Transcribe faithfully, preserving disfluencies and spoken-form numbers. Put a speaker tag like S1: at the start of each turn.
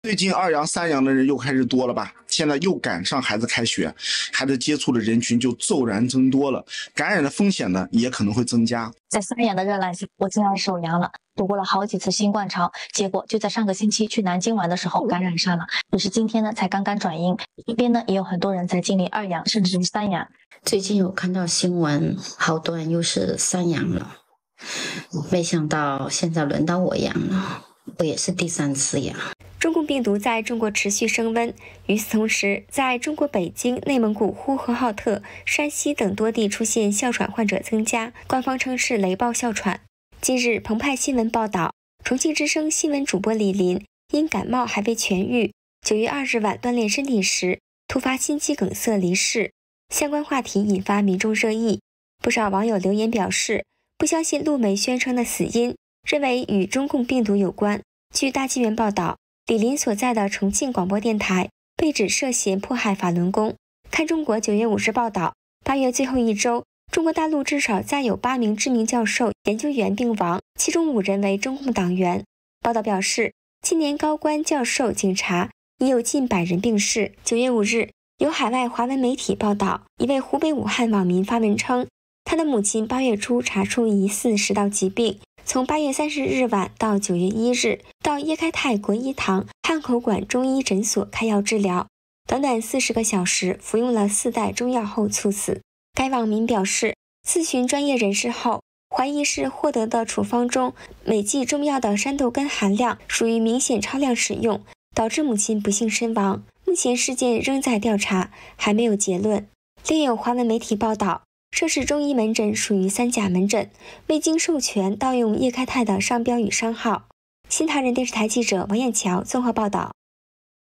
S1: 最近二阳、三阳的人又开始多了吧？现在又赶上孩子开学，孩子接触的人群就骤然增多了，感染的风险呢也可能会增加。
S2: 在三阳的热浪下，我竟然手阳了，躲过了好几次新冠潮，结果就在上个星期去南京玩的时候感染上了，只是今天呢才刚刚转阴。一边呢也有很多人在经历二阳甚至是三阳。
S3: 最近有看到新闻，好多人又是三阳了，没想到现在轮到我阳了，我也是第三次阳。
S4: 中共病毒在中国持续升温，与此同时，在中国北京、内蒙古呼和浩特、山西等多地出现哮喘患者增加，官方称是雷暴哮喘。近日，澎湃新闻报道，重庆之声新闻主播李林因感冒还未痊愈，九月二日晚锻炼身体时突发心肌梗塞离世。相关话题引发民众热议，不少网友留言表示不相信陆媒宣称的死因，认为与中共病毒有关。据大纪元报道，李林所在的重庆广播电台被指涉嫌迫害法轮功。看中国九月五日报道，八月最后一周，中国大陆至少再有八名知名教授、研究员病亡，其中五人为中共党员。报道表示，今年高官、教授、警察已有近百人病逝。九月五日，有海外华文媒体报道，一位湖北武汉网民发文称，他的母亲八月初查出疑似食道疾病，从八月三十日晚到九月一日，到叶开泰国医堂汉口馆中医诊所开药治疗，短短四十个小时，服用了四袋中药后猝死。该网民表示，咨询专业人士后，怀疑是获得的处方中每剂中药的山豆根含量属于明显超量使用，导致母亲不幸身亡。目前事件仍在调查，还没有结论。另有华文媒体报道，涉事中医门诊属于三甲门诊，未经授权盗用叶开泰的商标与商号。新唐人电视台记者王艳桥综合报道。